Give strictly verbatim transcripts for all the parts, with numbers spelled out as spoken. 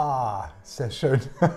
Ah, sehr schön.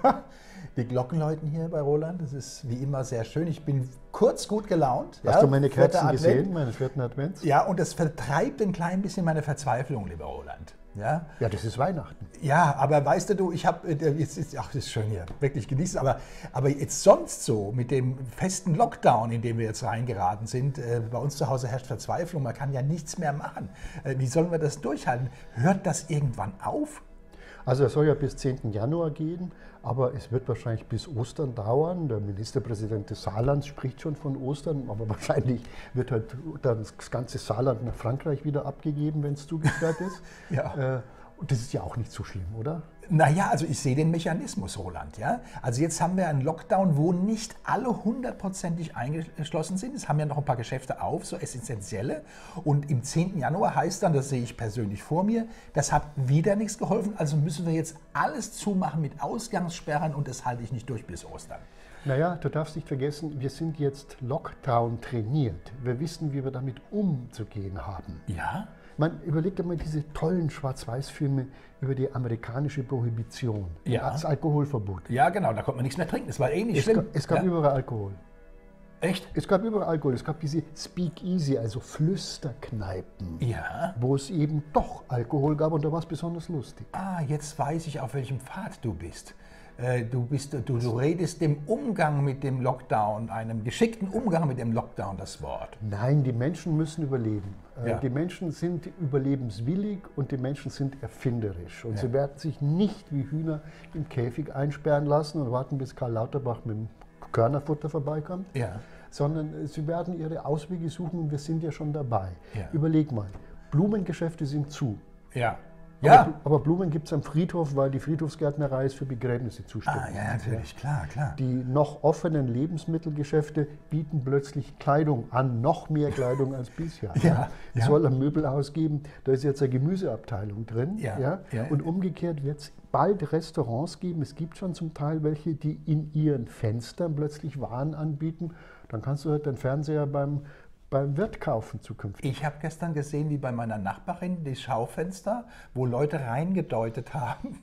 Die Glocken läuten hier bei Roland. Das ist wie immer sehr schön. Ich bin kurz gut gelaunt. Hast ja, du meine vierter Kerzen Advent. gesehen, meinen vierten Advents? Ja, und das vertreibt ein klein bisschen meine Verzweiflung, lieber Roland. Ja, Ja, das ist Weihnachten. ja, aber weißt du, ich habe, jetzt ist, ach, das ist schön hier, wirklich genießen, aber, aber jetzt sonst so, mit dem festen Lockdown, in den wir jetzt reingeraten sind, äh, bei uns zu Hause herrscht Verzweiflung, man kann ja nichts mehr machen. Äh, wie sollen wir das durchhalten? Hört das irgendwann auf? Also es soll ja bis zehnten Januar gehen, aber es wird wahrscheinlich bis Ostern dauern. Der Ministerpräsident des Saarlands spricht schon von Ostern, aber wahrscheinlich wird halt dann das ganze Saarland nach Frankreich wieder abgegeben, wenn es zugesperrt ist. Ja. Äh, und das ist ja auch nicht so schlimm, oder? Naja, also ich sehe den Mechanismus, Roland. Ja? Also jetzt haben wir einen Lockdown, wo nicht alle hundertprozentig eingeschlossen sind. Es haben ja noch ein paar Geschäfte auf, so essentielle. Und im zehnten Januar heißt dann, das sehe ich persönlich vor mir, das hat wieder nichts geholfen. Also müssen wir jetzt alles zumachen mit Ausgangssperren und das halte ich nicht durch bis Ostern. Naja, du darfst nicht vergessen, wir sind jetzt Lockdown trainiert. Wir wissen, wie wir damit umzugehen haben. Ja? Man überlegt einmal diese tollen Schwarz-Weiß-Filme über die amerikanische Prohibition, Ja. das Alkoholverbot. Ja, genau, da konnte man nichts mehr trinken. Das war eh nicht Es, schlimm. ga, es gab ja? überall Alkohol. Echt? Es gab überall Alkohol. Es gab diese Speakeasy, also Flüsterkneipen, Ja. wo es eben doch Alkohol gab und da war es besonders lustig. Ah, jetzt weiß ich, auf welchem Pfad du bist. Äh, Du, bist, du, du redest dem Umgang mit dem Lockdown, einem geschickten Umgang mit dem Lockdown das Wort. Nein, die Menschen müssen überleben. Äh, Ja. Die Menschen sind überlebenswillig und die Menschen sind erfinderisch. Und Ja. sie werden sich nicht wie Hühner im Käfig einsperren lassen und warten, bis Karl Lauterbach mit dem Körnerfutter vorbeikommt, Ja. sondern sie werden ihre Auswege suchen und wir sind ja schon dabei. Ja. Überleg mal, Blumengeschäfte sind zu. Ja. Aber, Ja. aber Blumen gibt es am Friedhof, weil die Friedhofsgärtnerei ist für Begräbnisse zuständig. Ah, ja, natürlich, klar, klar. Die noch offenen Lebensmittelgeschäfte bieten plötzlich Kleidung an, noch mehr Kleidung als bisher. Ja, Es ja. soll ein Möbelhaus geben, da ist jetzt eine Gemüseabteilung drin. Ja, Ja? ja. Und umgekehrt wird es bald Restaurants geben. Es gibt schon zum Teil welche, die in ihren Fenstern plötzlich Waren anbieten. Dann kannst du halt deinen Fernseher beim, beim Wirt kaufen zukünftig. Ich habe gestern gesehen, wie bei meiner Nachbarin, die Schaufenster, wo Leute reingedeutet haben,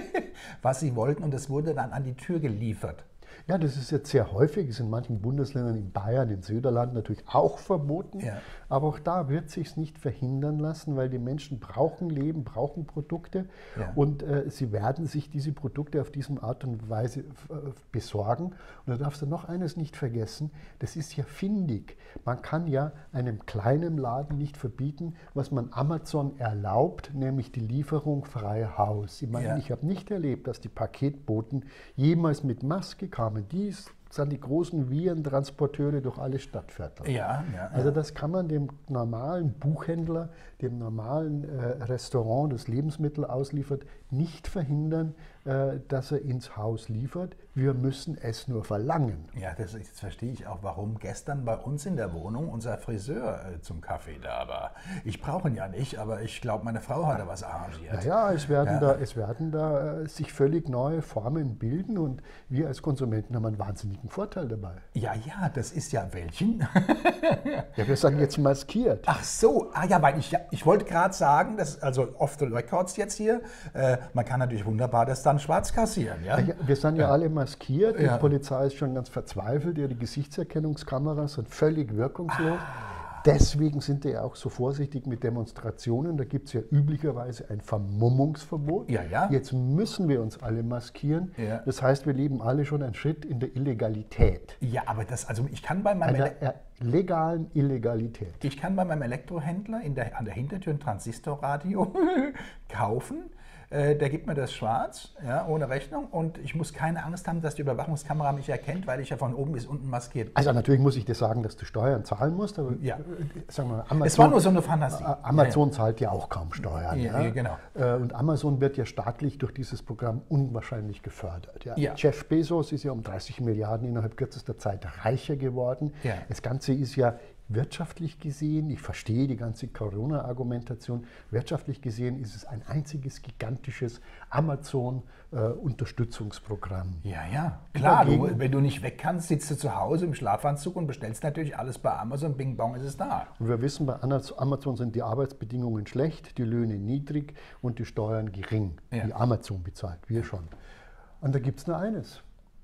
was sie wollten und es wurde dann an die Tür geliefert. Ja, das ist jetzt sehr häufig, ist in manchen Bundesländern, in Bayern, in Söderland natürlich auch verboten. Ja. Aber auch da wird sich nicht verhindern lassen, weil die Menschen brauchen Leben, brauchen Produkte Ja. und äh, sie werden sich diese Produkte auf diese Art und Weise äh, besorgen. Und da darfst du noch eines nicht vergessen, das ist ja findig. Man kann ja einem kleinen Laden nicht verbieten, was man Amazon erlaubt, nämlich die Lieferung frei Haus. Ich meine, Ja. ich habe nicht erlebt, dass die Paketboten jemals mit Maske kamen. Dies sind die großen Virentransporteure durch alle Stadtviertel. Ja, ja. Also das kann man dem normalen Buchhändler, dem normalen äh, Restaurant, das Lebensmittel ausliefert, nicht verhindern, äh, dass er ins Haus liefert. Wir müssen es nur verlangen. Ja, das, jetzt verstehe ich auch, warum gestern bei uns in der Wohnung unser Friseur äh, zum Kaffee da war. Ich brauche ihn ja nicht, aber ich glaube, meine Frau hat da was arrangiert. Naja, es werden Ja. da, es werden da äh, sich völlig neue Formen bilden und wir als Konsumenten haben einen wahnsinnigen Vorteil dabei. Ja, ja, das ist ja welchen? Ja, wir sind jetzt maskiert. Ach so, ah ja, weil ich, ja, ich wollte gerade sagen, dass, also off the records jetzt hier, äh, man kann natürlich wunderbar das dann schwarz kassieren. Ja? Ja, wir sind ja, alle maskiert, die Ja. Polizei ist schon ganz verzweifelt, ihre Gesichtserkennungskameras sind völlig wirkungslos. Deswegen sind die ja auch so vorsichtig mit Demonstrationen. Da gibt es ja üblicherweise ein Vermummungsverbot. Ja, ja. Jetzt müssen wir uns alle maskieren. Ja. Das heißt, wir leben alle schon einen Schritt in der Illegalität. Ja, aber das, also ich kann bei meinem, Ele Einer äh, legalen Illegalität. ich kann bei meinem Elektrohändler in der, an der Hintertür ein Transistorradio kaufen. Äh, der gibt mir das schwarz, ja, ohne Rechnung, und ich muss keine Angst haben, dass die Überwachungskamera mich erkennt, weil ich ja von oben bis unten maskiert bin. Also natürlich muss ich dir sagen, dass du Steuern zahlen musst, aber Ja. äh, sagen wir mal, Amazon, Es war nur so eine Fantasie. Äh, Amazon zahlt ja auch kaum Steuern. Ja, ja, genau. Äh, Und Amazon wird ja staatlich durch dieses Programm unwahrscheinlich gefördert. Ja. Ja. Jeff Bezos ist ja um dreißig Milliarden innerhalb kürzester Zeit reicher geworden. Ja. Das Ganze ist ja Wirtschaftlich gesehen, ich verstehe die ganze Corona-Argumentation, wirtschaftlich gesehen ist es ein einziges gigantisches Amazon-Unterstützungsprogramm. Ja, ja, klar. Du, Dagegen- wenn du nicht weg kannst, sitzt du zu Hause im Schlafanzug und bestellst natürlich alles bei Amazon. Bing bong ist es da. Und wir wissen, bei Amazon sind die Arbeitsbedingungen schlecht, die Löhne niedrig und die Steuern gering, Ja. die Amazon bezahlt, wir schon. Und da gibt es nur eines.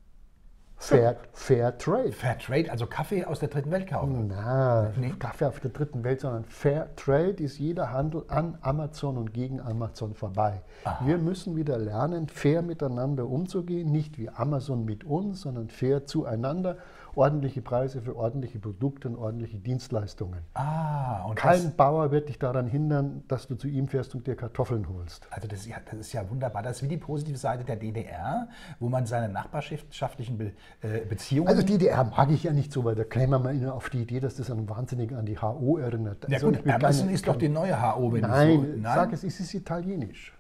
Fair, Fair Trade. Fair Trade, also Kaffee aus der dritten Welt kaufen. Na, Nee. Kaffee auf der dritten Welt, sondern Fair Trade ist jeder Handel an Amazon und gegen Amazon vorbei. Aha. Wir müssen wieder lernen, fair miteinander umzugehen, nicht wie Amazon mit uns, sondern fair zueinander. Ordentliche Preise für ordentliche Produkte und ordentliche Dienstleistungen. Ah, und Kein das, Bauer wird dich daran hindern, dass du zu ihm fährst und dir Kartoffeln holst. also das, ist ja, das ist ja wunderbar. Das ist wie die positive Seite der D D R, wo man seine nachbarschaftlichen Be äh, Beziehungen... Also die D D R mag ich ja nicht so, weil da käme man immer auf die Idee, dass das einen wahnsinnig an die H O erinnert. ja Also gut, ich will Amazon keine- ist doch die neue H O, wenn Nein, du so... sag es, es ist italienisch.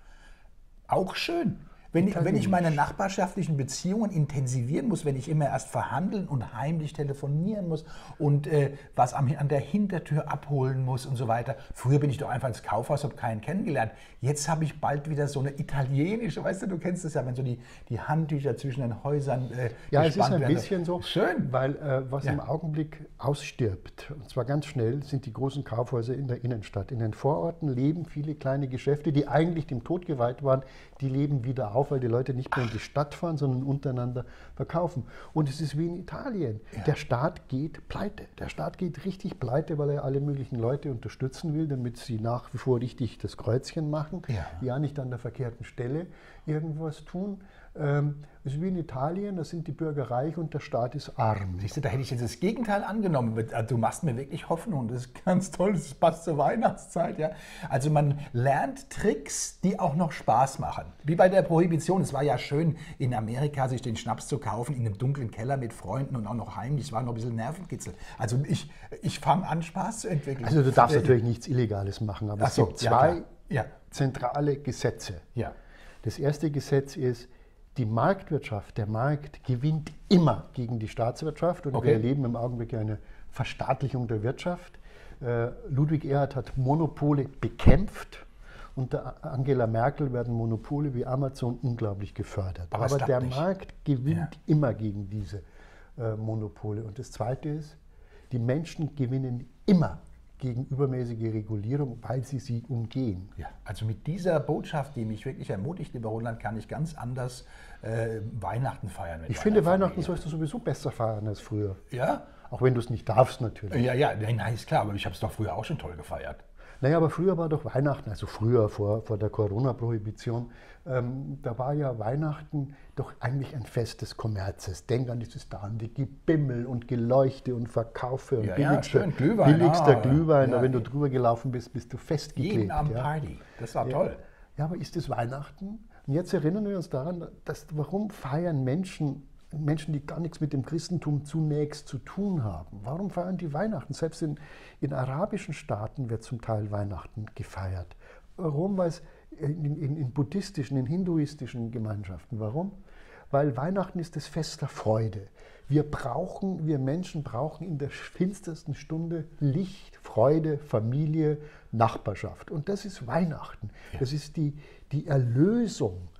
Auch schön. Wenn, ich- wenn ich Italienisch. meine nachbarschaftlichen Beziehungen intensivieren muss, wenn ich immer erst verhandeln und heimlich telefonieren muss und äh, was am, an der Hintertür abholen muss und so weiter. Früher bin ich doch einfach ins Kaufhaus, habe keinen kennengelernt. Jetzt habe ich bald wieder so eine italienische, weißt du, du kennst es ja, wenn so die, die Handtücher zwischen den Häusern äh, Ja, es ist gespannt ein werden. bisschen so, Schön. weil äh, was Ja. im Augenblick ausstirbt, und zwar ganz schnell, sind die großen Kaufhäuser in der Innenstadt. In den Vororten leben viele kleine Geschäfte, die eigentlich dem Tod geweiht waren, die leben wieder auf, weil die Leute nicht mehr in die Stadt fahren, sondern untereinander verkaufen. Und es ist wie in Italien. Ja. Der Staat geht pleite. Der Staat geht richtig pleite, weil er alle möglichen Leute unterstützen will, damit sie nach wie vor richtig das Kreuzchen machen, Ja. ja nicht an der verkehrten Stelle irgendwas tun. Ähm, es ist wie in Italien, da sind die Bürger reich und der Staat ist arm. Siehst du, da hätte ich jetzt das Gegenteil angenommen. Du machst mir wirklich Hoffnung. Das ist ganz toll. Das passt zur Weihnachtszeit. Ja? Also man lernt Tricks, die auch noch Spaß machen. Wie bei der Prohibition. Es war ja schön, in Amerika sich den Schnaps zu kaufen, in einem dunklen Keller mit Freunden und auch noch heimlich. Es war noch ein bisschen Nervenkitzel. Also ich, ich fange an, Spaß zu entwickeln. Also du darfst Äh, natürlich nichts Illegales machen, aber Ach es so, gibt ja, zwei klar. Ja. zentrale Gesetze. Ja. Das erste Gesetz ist, die Marktwirtschaft, der Markt gewinnt immer gegen die Staatswirtschaft und Okay. wir erleben im Augenblick eine Verstaatlichung der Wirtschaft. Äh, Ludwig Erhard hat Monopole bekämpft. Unter Angela Merkel werden Monopole wie Amazon unglaublich gefördert. Aber es Aber klappt der nicht. Markt gewinnt Ja. immer gegen diese äh, Monopole. Und das Zweite ist, die Menschen gewinnen immer gegen übermäßige Regulierung, weil sie sie umgehen. Ja, also mit dieser Botschaft, die mich wirklich ermutigt, lieber Roland, kann ich ganz anders äh, Weihnachten feiern. mit Ich meiner finde, Weihnachten Familie. sollst du sowieso besser feiern als früher. Ja? Auch wenn du es nicht darfst natürlich. Ja, ja, nein, nein, ist klar, aber ich habe es doch früher auch schon toll gefeiert. Naja, aber früher war doch Weihnachten, also früher vor, vor der Corona-Prohibition, ähm, da war ja Weihnachten doch eigentlich ein Fest des Kommerzes. Denk an dieses stande Gebimmel und Geleuchte und Verkaufe und Ja, ja, billigster, schön, Glühwein, billigster ah, Glühwein. ja. Wenn du drüber gelaufen bist, bist du festgeklebt. Jeden Abend ja. Party. Das war Ja. toll. Ja, aber ist es Weihnachten? Und jetzt erinnern wir uns daran, dass, warum feiern Menschen, Menschen, die gar nichts mit dem Christentum zunächst zu tun haben, warum feiern die Weihnachten? Selbst in, in arabischen Staaten wird zum Teil Weihnachten gefeiert. Warum? Weil es in, in, in buddhistischen, in hinduistischen Gemeinschaften. Warum? Weil Weihnachten ist das Fest der Freude. Wir brauchen, wir Menschen brauchen in der finstersten Stunde Licht, Freude, Familie, Nachbarschaft. Und das ist Weihnachten. Ja. Das ist die, die Erlösung.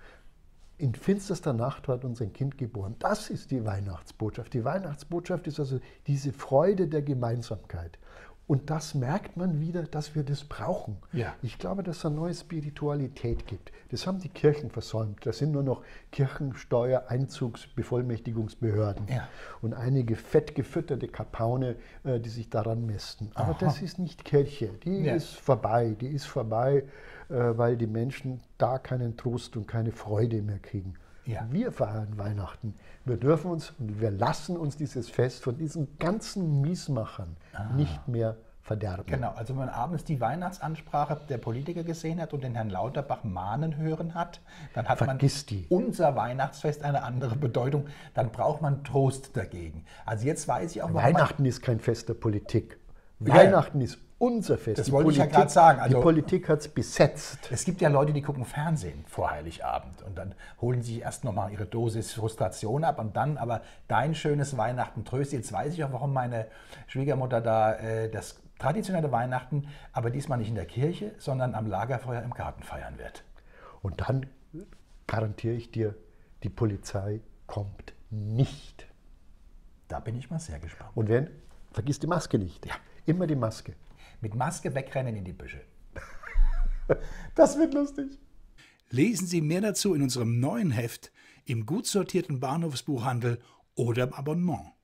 In finsterster Nacht wird unser Kind geboren. Das ist die Weihnachtsbotschaft. Die Weihnachtsbotschaft ist also diese Freude der Gemeinsamkeit. Und das merkt man wieder, dass wir das brauchen. Ja. Ich glaube, dass es eine neue Spiritualität gibt. Das haben die Kirchen versäumt. Das sind nur noch Kirchensteuer, Einzugs-, Bevollmächtigungsbehörden Ja. und einige fett gefütterte Kapaune, äh, die sich daran mästen. Aber Aha. das ist nicht Kirche. Die Ja. ist vorbei. Die ist vorbei, äh, weil die Menschen da keinen Trost und keine Freude mehr kriegen. Ja. Wir feiern Weihnachten. Wir dürfen uns und wir lassen uns dieses Fest von diesen ganzen Miesmachern nicht mehr verderben. Genau, also wenn man abends die Weihnachtsansprache der Politiker gesehen hat und den Herrn Lauterbach mahnen hören hat, dann hat Vergiss man die. unser Weihnachtsfest eine andere Bedeutung. Dann braucht man Trost dagegen. Also jetzt weiß ich auch, warum Weihnachten ist kein Fest der Politik. Ja, Weihnachten ist unser Fest. Das Die wollte ich ja Politik- gerade sagen. Also- die Politik hat es besetzt. Es gibt ja Leute, die gucken Fernsehen vor Heiligabend und dann holen sie sich erst nochmal ihre Dosis Frustration ab und dann aber dein schönes Weihnachten tröstet. Jetzt weiß ich auch, warum meine Schwiegermutter da äh, das traditionelle Weihnachten, aber diesmal nicht in der Kirche, sondern am Lagerfeuer im Garten feiern wird. Und dann garantiere ich dir, die Polizei kommt nicht. Da bin ich mal sehr gespannt. Und wenn, vergiss die Maske nicht. Ja. Immer die Maske. Mit Maske wegrennen in die Büsche. Das wird lustig. Lesen Sie mehr dazu in unserem neuen Heft im gut sortierten Bahnhofsbuchhandel oder im Abonnement.